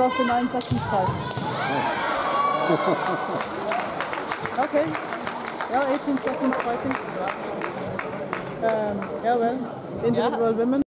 lost in 9 seconds fight. Okay. Yeah, 18 seconds fighting. Yeah, well, individual women.